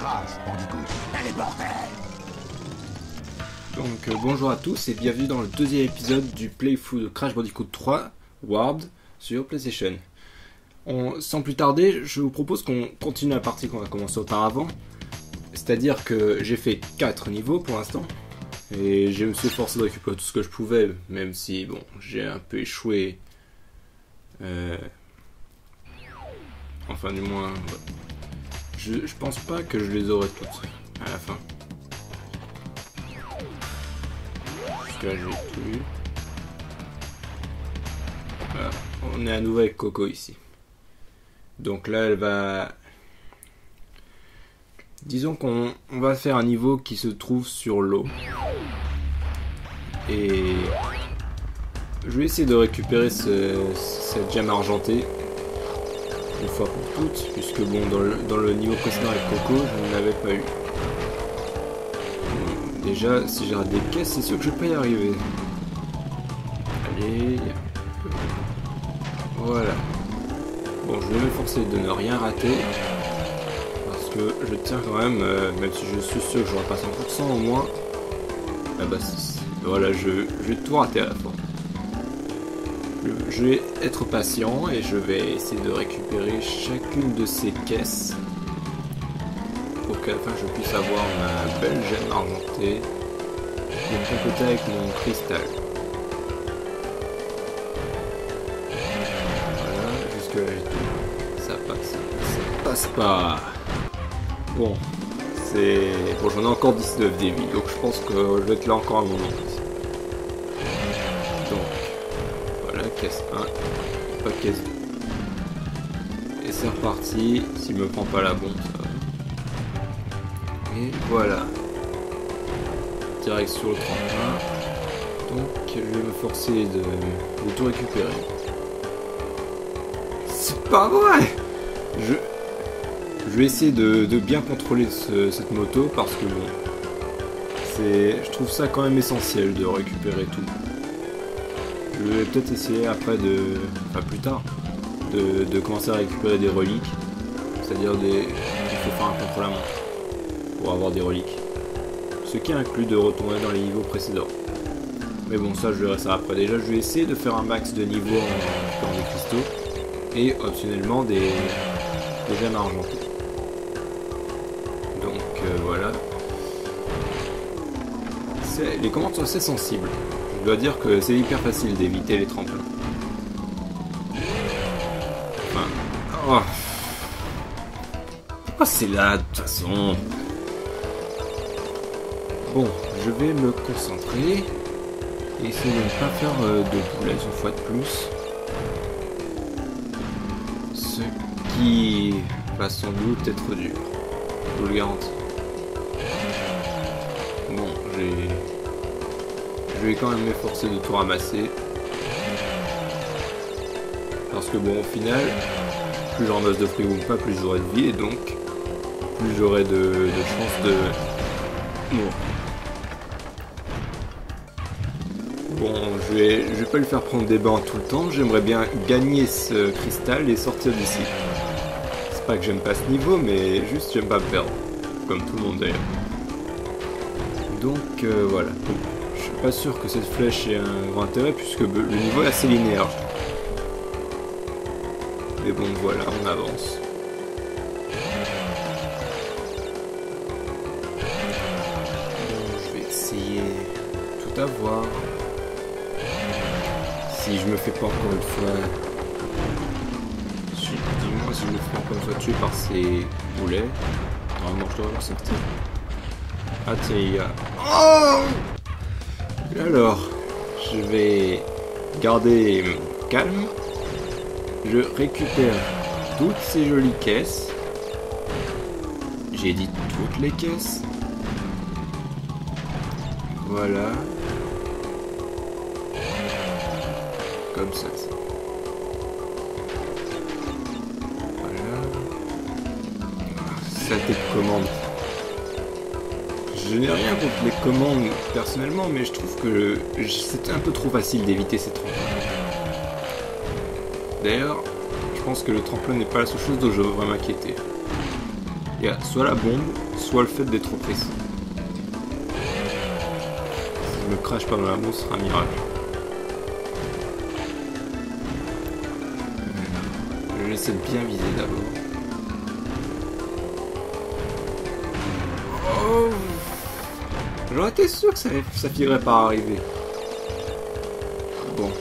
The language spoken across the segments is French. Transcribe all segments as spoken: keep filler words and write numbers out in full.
Crash Bandicoot. Allez, bordel! Donc euh, bonjour à tous et bienvenue dans le deuxième épisode du playthrough de Crash Bandicoot trois Warped sur PlayStation. On, sans plus tarder, je vous propose qu'on continue la partie qu'on a commencé auparavant. C'est-à-dire que j'ai fait quatre niveaux pour l'instant. Et je me suis forcé de récupérer tout ce que je pouvais, même si bon, j'ai un peu échoué. Euh... Enfin du moins, ouais. je, je pense pas que je les aurai toutes à la fin. Parce que là j'ai tout eu. Voilà. On est à nouveau avec Coco ici. Donc là elle va... Disons qu'on on va faire un niveau qui se trouve sur l'eau. Et... Je vais essayer de récupérer ce, cette gemme argentée. Une fois pour toutes. Puisque bon, dans le, dans le niveau précédent avec Coco, je ne l'avais pas eu. Déjà, si j'ai des caisses, c'est sûr que je vais pas y arriver. Allez... Voilà. Bon, je vais m'efforcer de ne rien rater. Parce que je tiens quand même, euh, même si je suis sûr que j'aurai pas cent pour cent au moins. Ah bah si, voilà, je, je vais tout rater à la fin. Je, je vais être patient et je vais essayer de récupérer chacune de ces caisses. Pour qu'à la fin je puisse avoir ma belle gemme argentée. Et compléter avec mon cristal. Jusque là j'ai tout. Ça passe. Ça passe pas. Bon. C'est. Bon, j'en ai encore dix-neuf des vies, donc je pense que je vais être là encore un moment. Donc. Voilà, caisse un. Pas caisse deux. Et c'est reparti. S'il me prend pas la bombe, ça va. Et voilà. Direct sur le tremplin. Donc je vais me forcer de, de tout récupérer. C'est pas vrai! Je, je vais essayer de, de bien contrôler ce, cette moto parce que bon, c'est, je trouve ça quand même essentiel de récupérer tout. Je vais peut-être essayer après de, enfin plus tard, de, de commencer à récupérer des reliques. C'est-à-dire des, il faut faire un contre la montre pour avoir des reliques. Ce qui inclut de retourner dans les niveaux précédents. Mais bon, ça je verrai ça après. Déjà, je vais essayer de faire un max de niveaux en récupérant des cristaux. Et optionnellement des, des gemmes argentées. Donc euh, voilà. Les commandes sont assez sensibles. Je dois dire que c'est hyper facile d'éviter les tremplins. Enfin... Oh. Pourquoi c'est là de toute façon? Bon, je vais me concentrer. Et essayer de ne pas faire euh, de boulettes une fois de plus. Ce qui va sans doute être dur. Je vous le garantis. Bon, j'ai... Je vais quand même m'efforcer de tout ramasser. Parce que bon, au final, plus je ramasse de fruits ou pas, plus j'aurai de vie. Et donc, plus j'aurai de, de chances de... Bon. Bon, je vais, je vais pas lui faire prendre des bains tout le temps. J'aimerais bien gagner ce cristal et sortir d'ici. C'est pas que j'aime pas ce niveau, mais juste j'aime pas me perdre. Comme tout le monde d'ailleurs. Donc euh, voilà. Je suis pas sûr que cette flèche ait un grand intérêt puisque le niveau est assez linéaire. Mais bon, voilà, on avance. Bon, je vais essayer tout avoir. Si je me fais pas encore une fois... Dis-moi si je me fais encore une fois tuer par ces boulets. Normalement je dois avoir sorti. Ah tiens, il y a... Oh! Alors, je vais garder mon calme. Je récupère toutes ces jolies caisses. J'ai dit toutes les caisses. Voilà. Comme ça. Voilà. Saleté de commande. Je n'ai rien contre les commandes personnellement, mais je trouve que c'était un peu trop facile d'éviter ces tremplins. D'ailleurs, je pense que le tremplin n'est pas la seule chose dont je devrais m'inquiéter. Il y a soit la bombe, soit le fait d'être trop précis. Si je me crache pas dans la mousse, ce sera un miracle. Je vais essayer de bien viser d'abord. Oh, j'aurais été sûr que ça, ça finirait par arriver. Bon.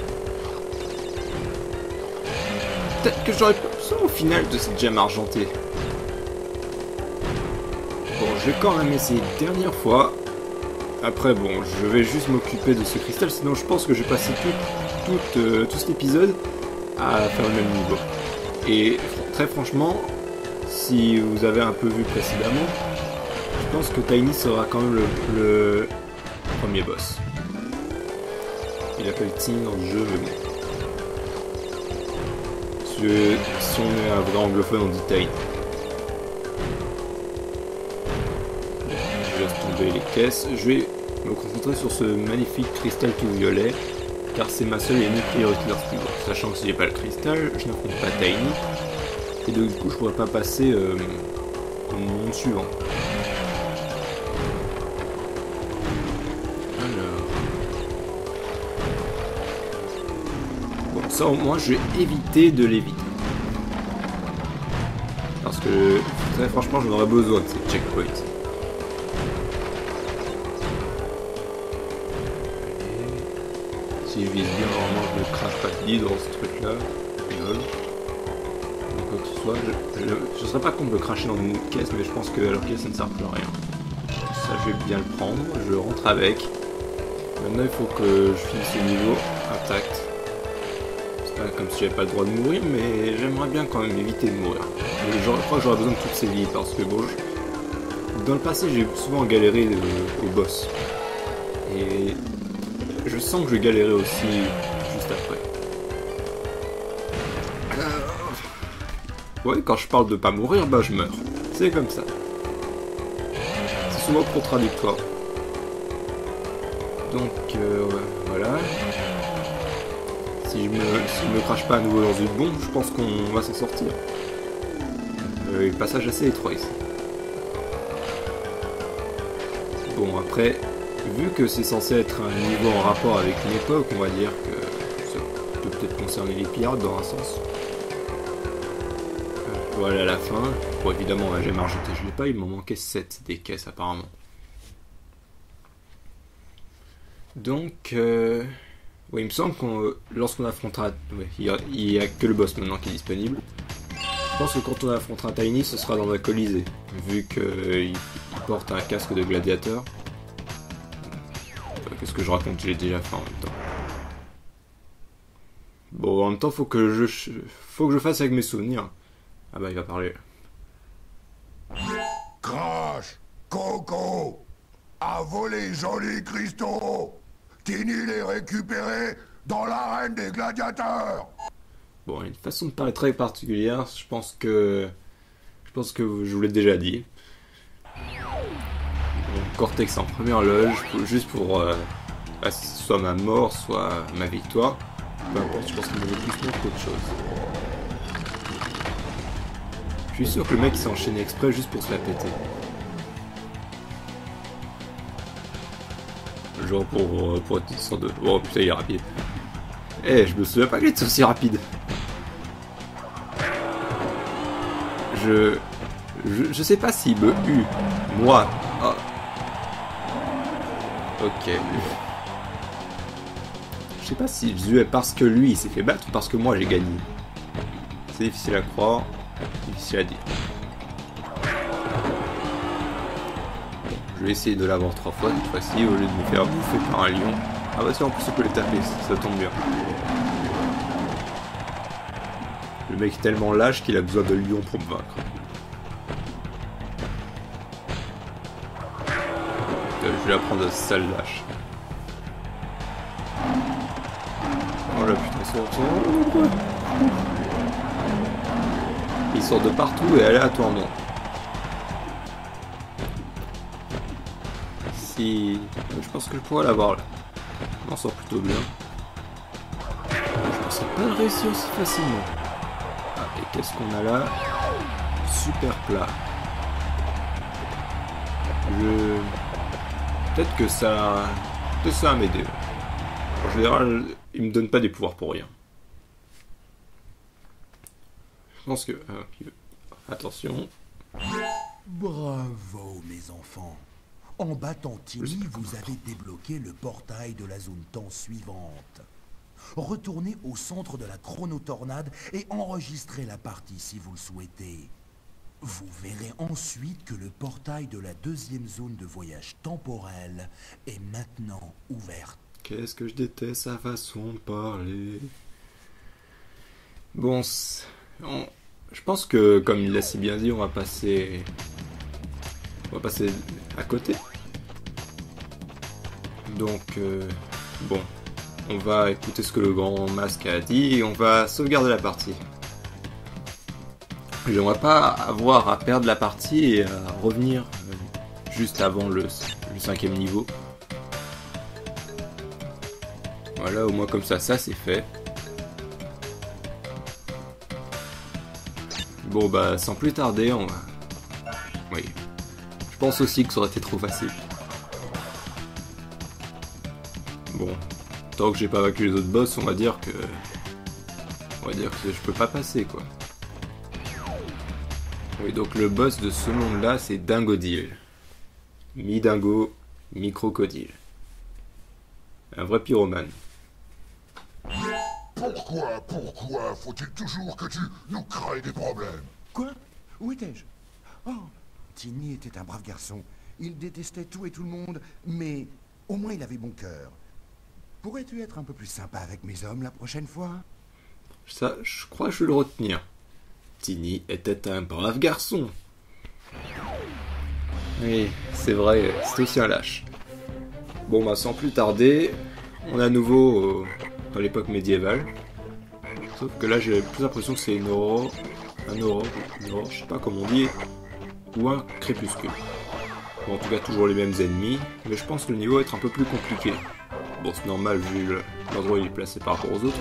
Peut-être que j'aurais pas besoin au final de cette gemme argentée. Bon, je vais quand même essayer une dernière fois. Après, bon, je vais juste m'occuper de ce cristal, sinon je pense que je vais passer tout, tout, euh, tout cet épisode à faire le même niveau. Et très franchement, si vous avez un peu vu précédemment, je pense que Tiny sera quand même le, le premier boss. Il appelle Tiny dans le jeu, mais bon. Si, si on est un vrai anglophone, on dit Tiny. Je laisse tomber les caisses. Je vais me concentrer sur ce magnifique cristal tout violet, car c'est ma seule et unique priorité dans ce niveau. Sachant que si j'ai pas le cristal, je n'affronte pas Tiny, et donc du coup je pourrais pas passer euh, au monde suivant. Alors... Bon, ça au moins je vais éviter de l'éviter. Parce que, très franchement, j'en aurais besoin de ces checkpoints. Si je vise bien, normalement je ne crache pas de lit dans ce truc là. Quoi que ce soit, je, je, je serais pas contre de cracher dans une caisse, mais je pense que la caisse ça ne sert plus à rien. Ça je vais bien le prendre, je rentre avec. Maintenant il faut que je finisse le niveau intact. C'est pas comme si j'avais pas le droit de mourir, mais j'aimerais bien quand même éviter de mourir. Je crois que j'aurais besoin de toutes ces vies parce que bon, je, dans le passé j'ai souvent galéré euh, au boss. Et je sens que je vais galérer aussi juste après. Ouais, quand je parle de pas mourir, bah je meurs. C'est comme ça. C'est souvent contradictoire. Donc, euh, voilà. Si je me, si je me crache pas à nouveau dans une bombe, je pense qu'on va s'en sortir. Euh, le passage assez étroit ici. Bon, après, vu que c'est censé être un niveau en rapport avec une époque, on va dire que ça peut peut-être concerner les pirates dans un sens. Voilà à la fin. Bon, évidemment, la gemme argentée, je l'ai pas, il m'en manquait sept des caisses apparemment. Donc, euh... oui, il me semble qu'on, lorsqu'on affrontera, ouais, il n'y a, a que le boss maintenant qui est disponible. Je pense que quand on affrontera Tiny, ce sera dans la Colisée, vu qu'il euh, porte un casque de gladiateur. Enfin, qu'est-ce que je raconte, je l'ai déjà fait en même temps. Bon, en même temps, faut que je, faut que je fasse avec mes souvenirs. Ah bah il va parler. Crash, Coco, a volé jolis cristaux. Tiny les récupérer dans l'arène des gladiateurs. Bon, il y a une façon de parler très particulière. Je pense que, je pense que je vous l'ai déjà dit. Bon, Cortex en première loge, juste pour euh, soit ma mort, soit ma victoire. Peu importe, je pense qu'il me veut plus montrer qu'autre chose. Je suis sûr que le mec s'est enchaîné exprès juste pour se la péter. Genre pour, pour être une sorte de... Oh putain il est rapide. Eh hey, je me souviens pas qu'il était aussi rapide. Je... Je, je sais pas s'il me eut. Moi. Oh. Ok. Je sais pas s'il me parce que lui il s'est fait battre ou parce que moi j'ai gagné. C'est difficile à croire. Difficile à dire. Bon, je vais essayer de l'avoir trois fois cette fois-ci au lieu de me faire bouffer par un lion. Ah bah ça en plus on peut les taper, ça tombe bien. Le mec est tellement lâche qu'il a besoin de lion pour me vaincre. Je vais apprendre à ce sale lâche. Oh là putain, ils sont... Ils sortent de partout et aléatoirement. Si... Je pense que je pourrais l'avoir là. Je m'en sors plutôt bien. Je pensais pas le réussir aussi facilement. Ah, et qu'est-ce qu'on a là? Super plat. Je... Peut-être que ça... Peut-être ça va m'aider. En général, il me donne pas des pouvoirs pour rien. Je pense que... Euh, attention. Bravo, mes enfants. En battant Timmy, vous avez débloqué le portail de la zone temps suivante. Retournez au centre de la chronotornade et enregistrez la partie si vous le souhaitez. Vous verrez ensuite que le portail de la deuxième zone de voyage temporel est maintenant ouvert. Qu'est-ce que je déteste sa façon de parler. Bon, on... je pense que, comme il l'a si bien dit, on va passer... On va passer à côté. Donc, euh... bon... On va écouter ce que le grand masque a dit et on va sauvegarder la partie. J'aimerais pas avoir à perdre la partie et à revenir euh, juste avant le, le cinquième niveau. Voilà, au moins comme ça, ça c'est fait. Bon bah, sans plus tarder, on va... Oui. Je pense aussi que ça aurait été trop facile. Bon. Tant que j'ai pas vaincu les autres boss, on va dire que... On va dire que je peux pas passer, quoi. Oui, donc le boss de ce monde-là, c'est Dingodile. Mi-dingo, mi-crocodile. Un vrai pyromane. Pourquoi, pourquoi faut-il toujours que tu nous crées des problèmes? Quoi? Où étais-je? Oh, Tiny était un brave garçon. Il détestait tout et tout le monde, mais au moins il avait bon cœur. Pourrais-tu être un peu plus sympa avec mes hommes la prochaine fois? Ça, je crois que je vais le retenir. Tiny était un brave garçon. Oui, c'est vrai, c'est aussi un lâche. Bon bah sans plus tarder, on est à nouveau euh, dans l'époque médiévale. Sauf que là j'ai plus l'impression que c'est une aurore, un aurore, une aurore, je sais pas comment on dit, ou un crépuscule. Bon, en tout cas toujours les mêmes ennemis, mais je pense que le niveau va être un peu plus compliqué. Bon, c'est normal vu l'endroit où il est placé par rapport aux autres.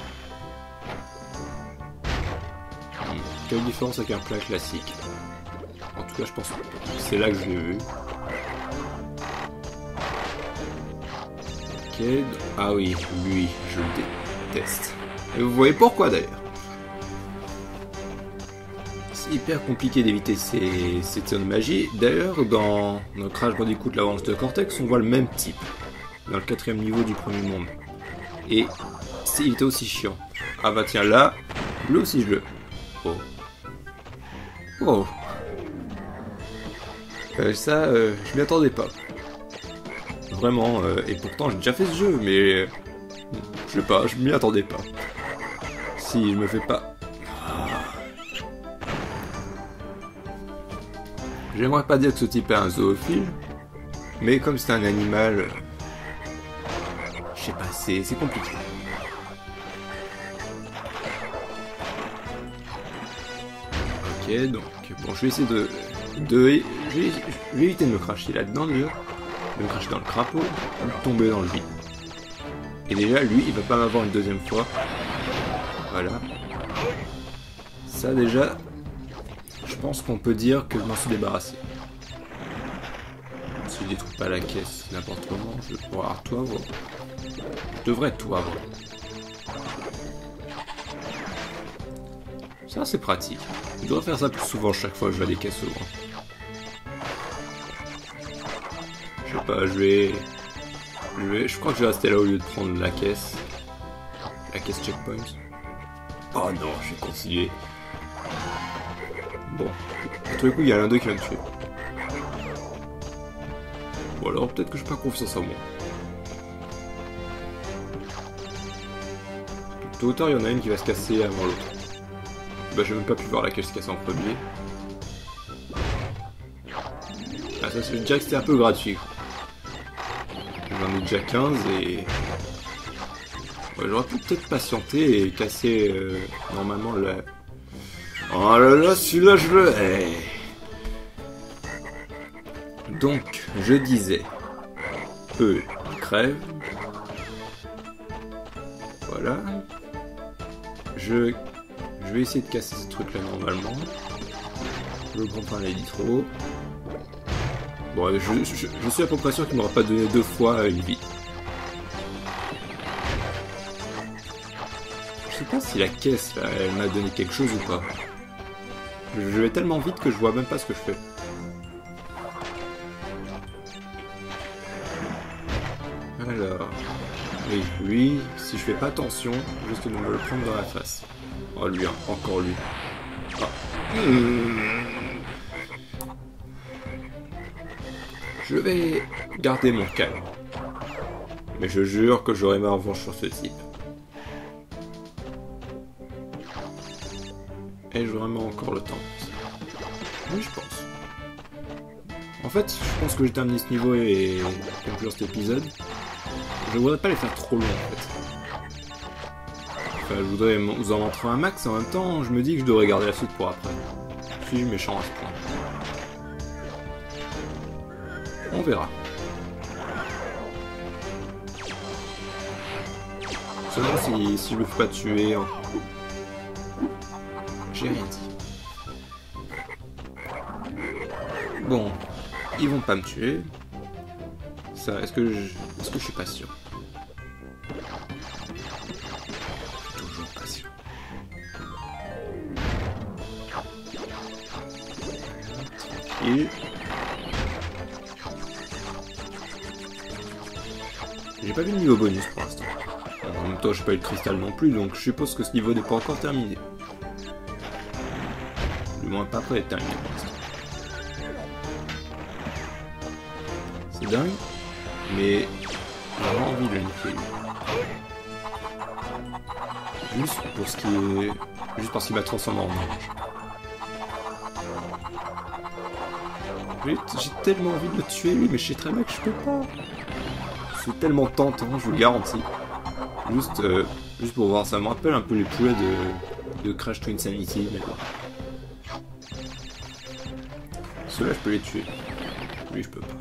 Hmm. Quelle différence avec un plat classique? En tout cas, je pense que c'est là que je l'ai vu. Ok. Ah oui, lui, je le déteste. Et vous voyez pourquoi d'ailleurs. C'est hyper compliqué d'éviter ces, ces tirs de magie. D'ailleurs, dans, dans Crash Bandicoot, la revanche de Cortex, on voit le même type. Dans le quatrième niveau du premier monde. Et il était aussi chiant. Ah bah tiens, là, lui aussi je le... Oh. Oh. Euh, ça, euh, je m'y attendais pas. Vraiment, euh, et pourtant j'ai déjà fait ce jeu, mais... Euh, je sais pas, je m'y attendais pas. Si je me fais pas... J'aimerais pas dire que ce type est un zoophile, mais comme c'est un animal... Je sais pas, c'est compliqué. Ok, donc, bon, je vais essayer de... de je, vais, je vais éviter de me cracher là-dedans, déjà. De me cracher dans le crapaud, ou de tomber dans le vide. Et déjà, lui, il va pas m'avoir une deuxième fois. Voilà. Ça, déjà, je pense qu'on peut dire que je m'en suis débarrassé. Si je détruis pas la caisse n'importe comment, je vais pouvoir tout avoir. Je devrais tout avoir. Ça, c'est pratique. Je devrais faire ça plus souvent chaque fois que je vais à des caisses au loin. Je sais pas, je vais... je vais... Je crois que je vais rester là au lieu de prendre la caisse. La caisse checkpoint. Oh non, je vais continuer. Bon. À tous les coups, il y a l'un d'eux qui va me tuer. Bon alors, peut-être que je n'ai pas confiance en moi. Tout autant, il y en a une qui va se casser avant l'autre. Bah, j'ai même pas pu voir laquelle se casse en premier. Ah, ça, je dirais que c'était un peu gratuit. J'en ai déjà quinze et... Ouais, j'aurais pu peut-être patienter et casser euh, normalement la... Oh là là, celui-là, je le hais. Donc, je disais... Eux, ils crèvent. Voilà. Je... Je vais essayer de casser ce truc là normalement. Le grand pain l'a dit trop. Bon, je, je, je suis à peu près sûr qu'il m'aura pas donné deux fois une vie. Je sais pas si la caisse, là, elle m'a donné quelque chose ou pas. Je vais tellement vite que je vois même pas ce que je fais. Alors... Oui, lui, si je fais pas attention, je risque de me le prendre dans la face. Oh lui, hein, encore lui. Ah. Mmh. Je vais garder mon calme. Mais je jure que j'aurai ma revanche sur ce type. Et j'aurai même encore le temps. Oui, je pense. En fait, je pense que j'ai terminé ce niveau et conclure cet épisode. Je voudrais pas les faire trop longs en fait. Enfin, je voudrais vous en montrer un max, en même temps, je me dis que je devrais garder la suite pour après. Suis-je méchant à ce point? On verra. Seulement si, si je le fais pas tuer... Hein. J'ai rien dit. Bon, ils vont pas me tuer. Ça, est-ce que je... Est-ce que je suis pas sûr? Toujours pas sûr. Tranquille. J'ai pas vu de niveau bonus pour l'instant. En même temps, j'ai pas eu de cristal non plus, donc je suppose que ce niveau n'est pas encore terminé. Du moins pas prêt d'être terminé pour l'instant. C'est dingue, mais j'ai vraiment envie de le niquer. Juste pour ce qui est... Juste parce qu'il m'a transformé en ange. J'ai tellement envie de le tuer lui, mais je sais très bien que je peux pas. C'est tellement tentant, je vous le garantis. Juste, euh, juste pour voir, ça me rappelle un peu les poulets de, de Crash to Insanity. Ceux-là, je peux les tuer. Lui, je peux pas.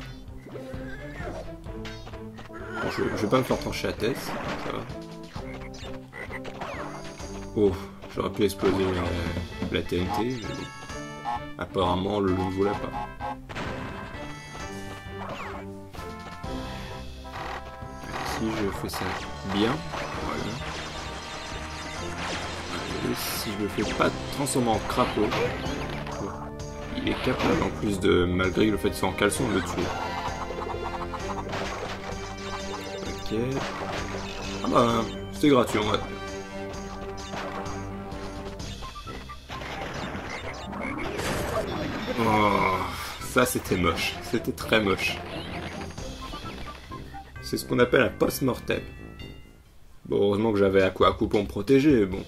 Bon, je, je vais pas me faire trancher la tête, ça va. Oh, j'aurais pu exploser euh, la T N T, mais bon. Apparemment, le ne voulait pas. Si je fais ça bien, voilà. Et si je le fais pas transformer en crapaud, il est capable en plus de, malgré le fait qu'il soit en caleçon, de le tuer. Ok. Ah bah, c'était gratuit, on va dire. Oh, ça c'était moche, c'était très moche. C'est ce qu'on appelle un post-mortem. Bon, heureusement que j'avais Aquaku pour me protéger, bon.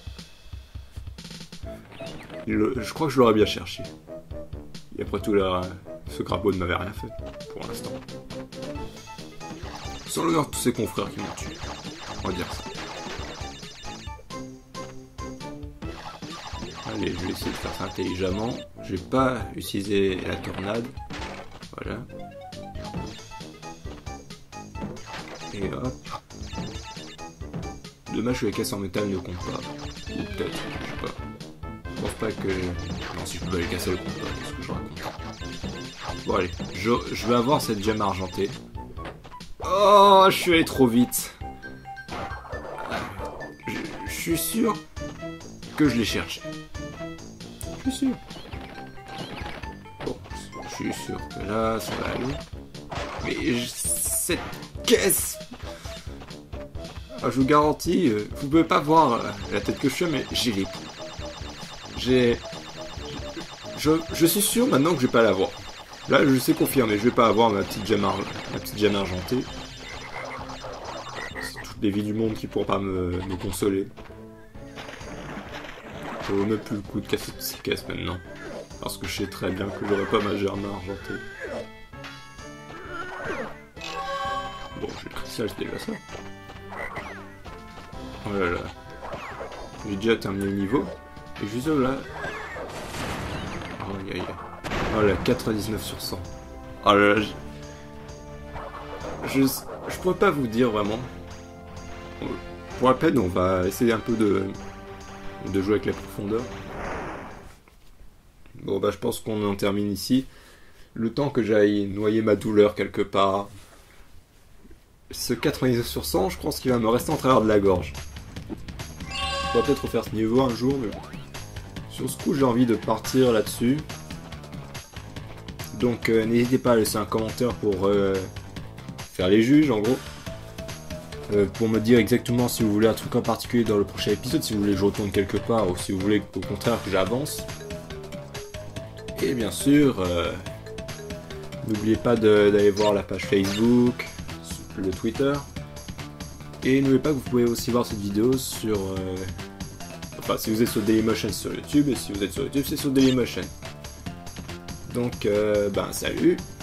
Le, je crois que je l'aurais bien cherché. Et après tout, là, ce crapaud ne m'avait rien fait, pour l'instant. Sans l'honneur de tous ses confrères qui m'ont tué. On va dire ça. Allez, je vais essayer de faire ça intelligemment. Je vais pas utiliser la tornade. Voilà. Et hop. Dommage que les caisses en métal ne comptent pas. Ou peut-être, je sais pas. Je pense pas que... Non, si je peux pas les casser, elles comptent pas, c'est ce que je raconte. Bon allez, je, je vais avoir cette gemme argentée. Oh, je suis allé trop vite. Je, je suis sûr que je l'ai cherché. Je suis sûr. Bon, je suis sûr que là, ça va aller. Mais je, cette caisse... Ah, je vous garantis, euh, vous pouvez pas voir euh, la tête que je fais, mais j'ai les poux. J'ai... Je, je suis sûr maintenant que je vais pas l'avoir. Là, je sais confirmer, je vais pas avoir ma petite gemme, ar... ma petite gemme argentée. C'est toutes les vies du monde qui pourront pas me, me consoler. Ça vaut même plus le coup de casser toutes ces caisses maintenant. Parce que je sais très bien que j'aurai pas ma gemme argentée. Bon, j'ai le cristal, c'est déjà ça. Oh là là. J'ai déjà terminé le niveau. Et juste là... Oh, aïe, aïe. Oh là, quatre-vingt-dix-neuf sur cent. Oh là là, je... Je, je pourrais pas vous dire vraiment. Pour la peine, on va essayer un peu de... de jouer avec la profondeur. Bon bah je pense qu'on en termine ici. le temps que j'aille noyer ma douleur quelque part. Ce quatre-vingt-dix sur cent, je pense qu'il va me rester en travers de la gorge. On va peut-être refaire ce niveau un jour, mais sur ce coup j'ai envie de partir là-dessus. Donc euh, n'hésitez pas à laisser un commentaire pour euh, faire les juges en gros. Euh, pour me dire exactement si vous voulez un truc en particulier dans le prochain épisode, si vous voulez que je retourne quelque part ou si vous voulez au contraire que j'avance. Et bien sûr, euh, n'oubliez pas d'aller voir la page Facebook, le Twitter. Et n'oubliez pas que vous pouvez aussi voir cette vidéo sur... Euh, enfin, si vous êtes sur Dailymotion, sur YouTube, et si vous êtes sur YouTube, c'est sur Dailymotion. Donc, euh, ben, salut!